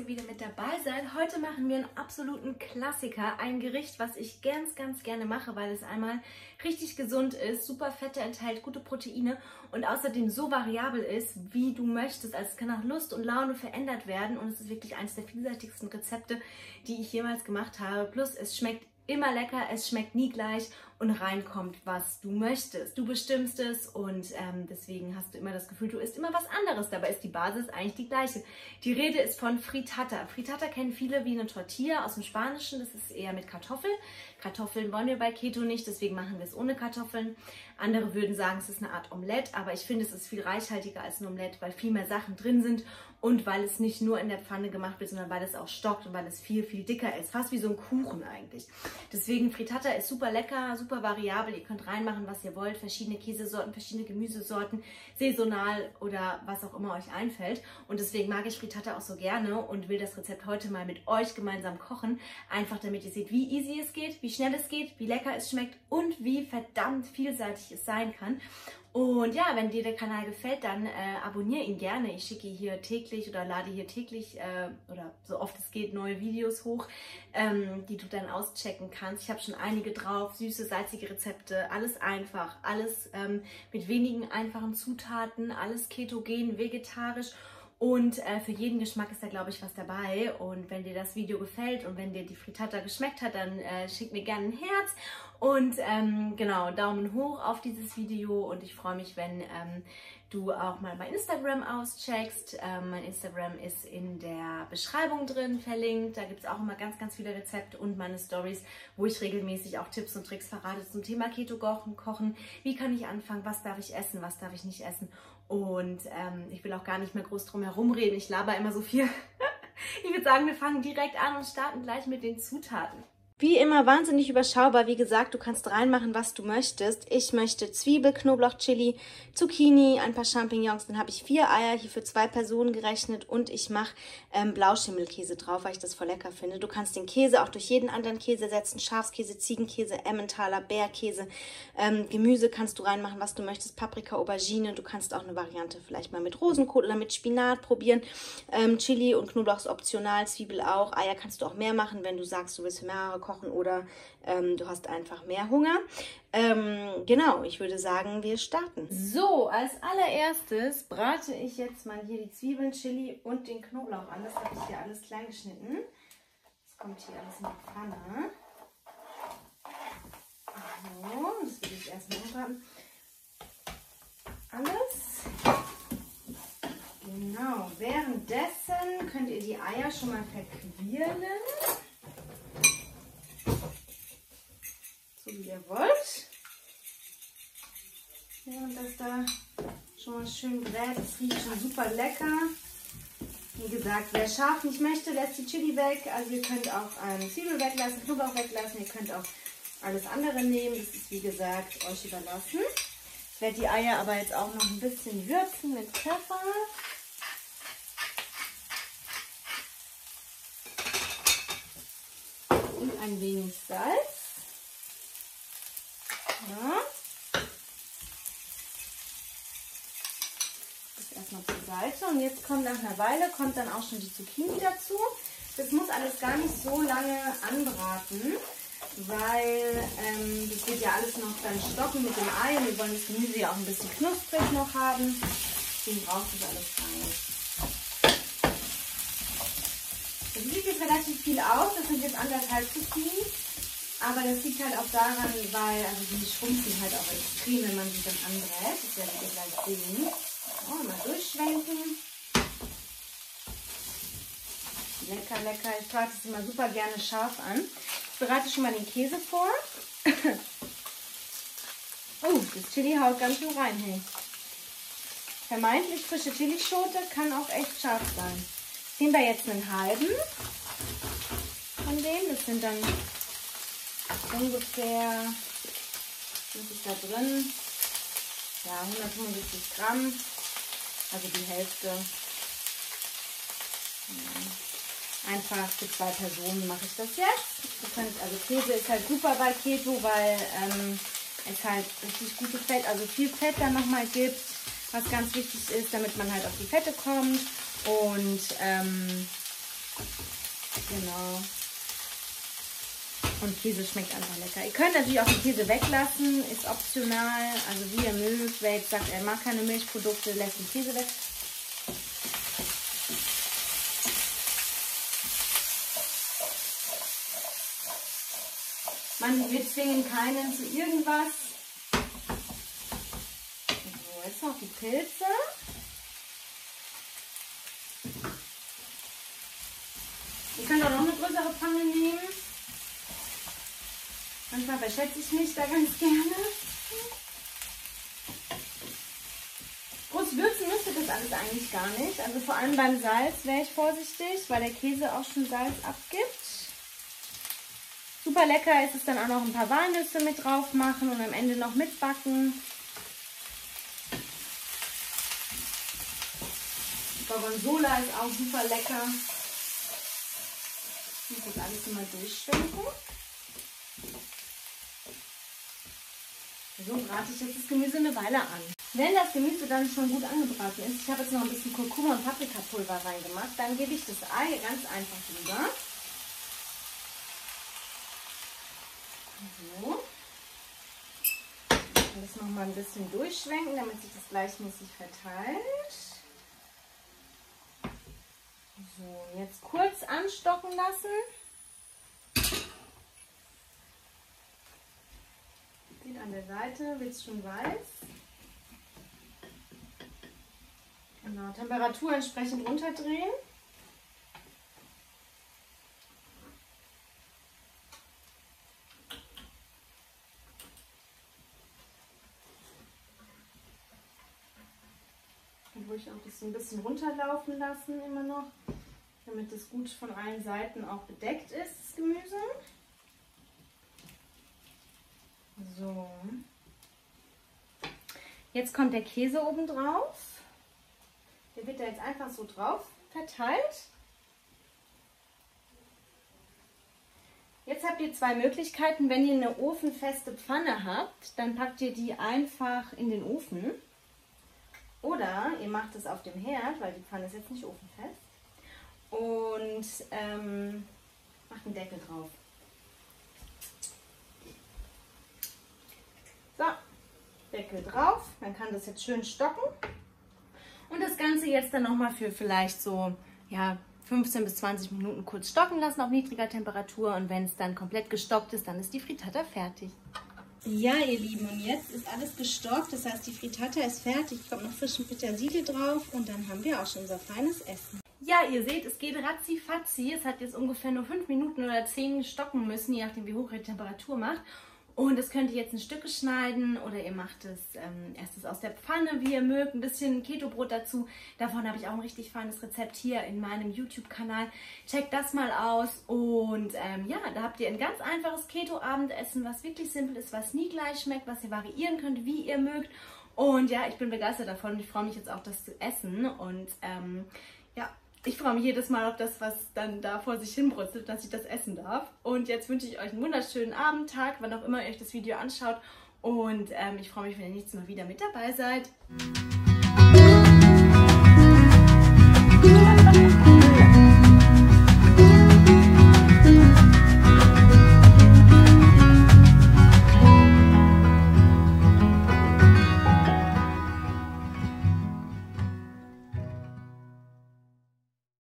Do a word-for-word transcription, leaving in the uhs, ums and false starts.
wieder mit dabei seid. Heute machen wir einen absoluten Klassiker, ein Gericht, was ich ganz, ganz gerne mache, weil es einmal richtig gesund ist, super Fette enthält, gute Proteine und außerdem so variabel ist, wie du möchtest. Also es kann nach Lust und Laune verändert werden und es ist wirklich eines der vielseitigsten Rezepte, die ich jemals gemacht habe. Plus es schmeckt immer lecker, es schmeckt nie gleich und reinkommt, was du möchtest. Du bestimmst es und ähm, deswegen hast du immer das Gefühl, du isst immer was anderes. Dabei ist die Basis eigentlich die gleiche. Die Rede ist von Frittata. Frittata kennen viele wie eine Tortilla aus dem Spanischen. Das ist eher mit Kartoffeln. Kartoffeln wollen wir bei Keto nicht, deswegen machen wir es ohne Kartoffeln. Andere würden sagen, es ist eine Art Omelette, aber ich finde, es ist viel reichhaltiger als ein Omelette, weil viel mehr Sachen drin sind und weil es nicht nur in der Pfanne gemacht wird, sondern weil es auch stockt und weil es viel, viel dicker ist. Fast wie so ein Kuchen eigentlich. Deswegen Frittata ist super lecker, super variabel. Ihr könnt reinmachen, was ihr wollt. Verschiedene Käsesorten, verschiedene Gemüsesorten, saisonal oder was auch immer euch einfällt. Und deswegen mag ich Frittata auch so gerne und will das Rezept heute mal mit euch gemeinsam kochen. Einfach damit ihr seht, wie easy es geht, wie schnell es geht, wie lecker es schmeckt und wie verdammt vielseitig es sein kann. Und ja, wenn dir der Kanal gefällt, dann äh, abonniere ihn gerne. Ich schicke hier täglich oder lade hier täglich äh, oder so oft es geht neue Videos hoch, ähm, die du dann auschecken kannst. Ich habe schon einige drauf, süße, salzige Rezepte, alles einfach, alles ähm, mit wenigen einfachen Zutaten, alles ketogen, vegetarisch. Und äh, für jeden Geschmack ist da, glaube ich, was dabei. Und wenn dir das Video gefällt und wenn dir die Frittata geschmeckt hat, dann äh, schick mir gerne ein Herz. Und ähm, genau, Daumen hoch auf dieses Video. Und ich freue mich, wenn ähm, du auch mal mein Instagram auscheckst. Ähm, mein Instagram ist in der Beschreibung drin verlinkt. Da gibt es auch immer ganz, ganz viele Rezepte und meine Stories, wo ich regelmäßig auch Tipps und Tricks verrate zum Thema Keto-Kochen. Kochen. Wie kann ich anfangen? Was darf ich essen? Was darf ich nicht essen? Und ähm, ich will auch gar nicht mehr groß drum herum reden. Ich laber immer so viel. Ich würde sagen, wir fangen direkt an und starten gleich mit den Zutaten. Wie immer wahnsinnig überschaubar. Wie gesagt, du kannst reinmachen, was du möchtest. Ich möchte Zwiebel, Knoblauch, Chili, Zucchini, ein paar Champignons. Dann habe ich vier Eier hier für zwei Personen gerechnet und ich mache ähm, Blauschimmelkäse drauf, weil ich das voll lecker finde. Du kannst den Käse auch durch jeden anderen Käse ersetzen. Schafskäse, Ziegenkäse, Emmentaler, Bergkäse. Ähm, Gemüse kannst du reinmachen, was du möchtest. Paprika, Aubergine. Du kannst auch eine Variante vielleicht mal mit Rosenkohl oder mit Spinat probieren. Ähm, Chili und Knoblauch ist optional, Zwiebel auch. Eier kannst du auch mehr machen, wenn du sagst, du willst mehrere kochen oder ähm, du hast einfach mehr Hunger. Ähm, genau, ich würde sagen, wir starten. So, als allererstes brate ich jetzt mal hier die Zwiebeln, Chili und den Knoblauch an. Das habe ich hier alles klein geschnitten. Das kommt hier alles in die Pfanne. So, das will ich erstmal anbraten. Alles. Genau, währenddessen könnt ihr die Eier schon mal verquirlen. So wie ihr wollt. Während das da schon mal schön brät, das riecht schon super lecker. Wie gesagt, wer scharf nicht möchte, lässt die Chili weg. Also ihr könnt auch ähm, Zwiebel weglassen, Knoblauch weglassen. Ihr könnt auch alles andere nehmen. Das ist wie gesagt euch überlassen. Ich werde die Eier aber jetzt auch noch ein bisschen würzen mit Pfeffer. Und ein wenig Salz. Ja. Das erstmal zur Seite und jetzt kommt nach einer Weile kommt dann auch schon die Zucchini dazu. Das muss alles gar nicht so lange anbraten, weil ähm, das wird ja alles noch dann stocken mit dem Ei und wir wollen das Gemüse ja auch ein bisschen knusprig noch haben. Deswegen braucht das alles gar nicht. Das sieht jetzt relativ viel aus, das sind jetzt anderthalb Zucchini. Aber das liegt halt auch daran, weil also die schrumpfen halt auch extrem, wenn man sie dann anbrät. Das werdet ihr gleich sehen. So, mal durchschwenken. Lecker, lecker. Ich trage das immer super gerne scharf an. Ich bereite schon mal den Käse vor. Oh, das Chili haut ganz schön rein. Hey. Vermeintlich frische Chilischote kann auch echt scharf sein. Ziehen wir jetzt einen halben von dem. Das sind dann ungefähr, was ist da drin? Ja, hundertfünfundsiebzig Gramm, also die Hälfte. Ja. Einfach für zwei Personen mache ich das jetzt. Ihr könnt, also Käse ist halt super bei Keto, weil ähm, es halt richtig gute Fett, also viel Fett dann nochmal gibt, was ganz wichtig ist, damit man halt auf die Fette kommt. Und ähm, Genau. Und Käse schmeckt einfach lecker. Ihr könnt natürlich auch den Käse weglassen, ist optional, also wie ihr mögt. Wer jetzt sagt, er mag keine Milchprodukte, lässt den Käse weg. Man, wir zwingen keinen zu irgendwas. So, jetzt noch die Pilze. Ihr könnt auch noch eine größere Pfanne nehmen. Manchmal verschätze ich mich da ganz gerne. Groß würzen müsste das alles eigentlich gar nicht. Also vor allem beim Salz wäre ich vorsichtig, weil der Käse auch schon Salz abgibt. Super lecker ist es dann auch noch ein paar Walnüsse mit drauf machen und am Ende noch mitbacken. Gorgonzola ist auch super lecker. Ich muss das alles immer durchschwenken. So brate ich jetzt das Gemüse eine Weile an. Wenn das Gemüse dann schon gut angebraten ist, ich habe jetzt noch ein bisschen Kurkuma und Paprikapulver reingemacht, dann gebe ich das Ei ganz einfach drüber. So. Das noch mal ein bisschen durchschwenken, damit sich das gleichmäßig verteilt. So, jetzt kurz anstocken lassen. An der Seite wird es schon weiß. Genau, Temperatur entsprechend runterdrehen. Und ruhig auch das so ein bisschen runterlaufen lassen immer noch, damit es gut von allen Seiten auch bedeckt ist, das Gemüse. So, jetzt kommt der Käse oben drauf. Der wird da jetzt einfach so drauf verteilt. Jetzt habt ihr zwei Möglichkeiten. Wenn ihr eine ofenfeste Pfanne habt, dann packt ihr die einfach in den Ofen. Oder ihr macht es auf dem Herd, weil die Pfanne ist jetzt nicht ofenfest. Und ähm, macht einen Deckel drauf. So, Deckel drauf, dann kann das jetzt schön stocken. Und das Ganze jetzt dann nochmal für vielleicht so ja, fünfzehn bis zwanzig Minuten kurz stocken lassen auf niedriger Temperatur. Und wenn es dann komplett gestockt ist, dann ist die Frittata fertig. Ja, ihr Lieben, und jetzt ist alles gestockt. Das heißt, die Frittata ist fertig. Kommt noch frischen Petersilie drauf und dann haben wir auch schon unser feines Essen. Ja, ihr seht, es geht ratzi-fatzi. Es hat jetzt ungefähr nur fünf Minuten oder zehn stocken müssen, je nachdem wie hoch ihr die Temperatur macht. Und das könnt ihr jetzt in Stücke schneiden oder ihr macht es ähm, erstes aus der Pfanne, wie ihr mögt. Ein bisschen Keto-Brot dazu. Davon habe ich auch ein richtig feines Rezept hier in meinem YouTube-Kanal. Checkt das mal aus. Und ähm, ja, da habt ihr ein ganz einfaches Keto-Abendessen, was wirklich simpel ist, was nie gleich schmeckt, was ihr variieren könnt, wie ihr mögt. Und ja, ich bin begeistert davon und ich freue mich jetzt auch, das zu essen. Und ähm, ja, ich freue mich jedes Mal auf das, was dann da vor sich hin brutzelt, dass ich das essen darf. Und jetzt wünsche ich euch einen wunderschönen Abend, Tag, wann auch immer ihr euch das Video anschaut. Und ähm, ich freue mich, wenn ihr nächstes Mal wieder mit dabei seid.